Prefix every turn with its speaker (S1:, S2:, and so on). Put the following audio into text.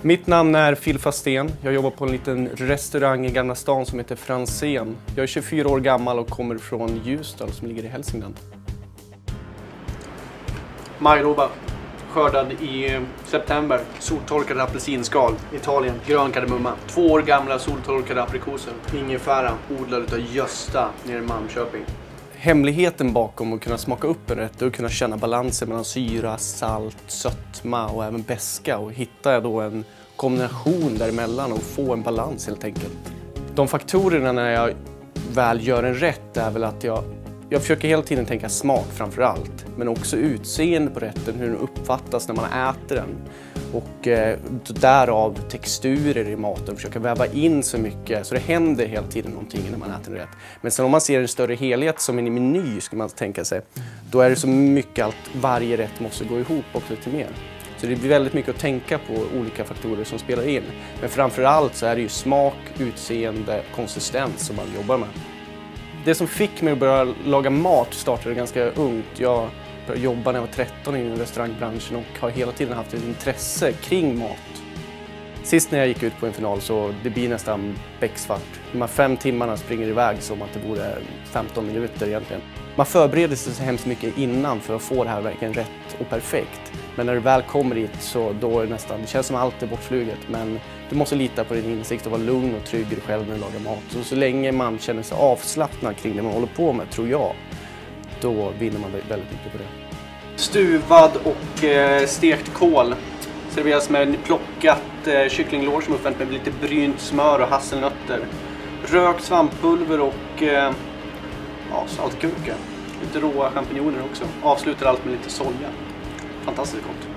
S1: Mitt namn är Phil Fastén. Jag jobbar på en liten restaurang i Gamla stan som heter Franzén. Jag är 24 år gammal och kommer från Ljusdal som ligger i Hälsingland. Majroba, skördad i september. Soltorkade apelsinskal, Italien. Grön kardemumma. 2 år gamla soltorkade aprikoser. Ingefära, odlad av Gösta nere i Malmköping. Hemligheten bakom att kunna smaka upp en rätt är att kunna känna balansen mellan syra, salt, sötma och även beska. Och hittar jag då en kombination däremellan och få en balans helt enkelt. De faktorerna när jag väl gör en rätt är väl att jag försöker hela tiden tänka smak framför allt. Men också utseende på rätten, hur den uppfattas när man äter den. Och därav texturer i maten, försöka väva in så mycket så det händer hela tiden någonting när man äter en rätt. Men sen om man ser en större helhet som en meny ska man tänka sig, då är det så mycket att varje rätt måste gå ihop också till mer. Så det blir väldigt mycket att tänka på olika faktorer som spelar in. Men framför allt så är det ju smak, utseende, konsistens som man jobbar med. Det som fick mig att börja laga mat startade ganska ungt. Jag började jobba när jag var 13 i restaurangbranschen och har hela tiden haft ett intresse kring mat. Sist när jag gick ut på en final så det blir nästan becksvart. De här 5 timmarna springer iväg som att det vore 15 minuter egentligen. Man förbereder sig så hemskt mycket innan för att få det här verkligen rätt och perfekt. Men när du väl kommer dit så då är det känns som allt är bortfluget. Men du måste lita på din insikt och vara lugn och trygg i dig själv när du lagar mat. Så länge man känner sig avslappnad kring det man håller på med, tror jag, då vinner man väldigt mycket på det. Stuvad och stekt kål serveras med plockat kycklinglår som uppvärmt med lite brynt smör och hasselnötter. Rökt svamppulver och saltgurka. Lite råa champinjoner också. Avslutar allt med lite soja. Fantastiskt gott.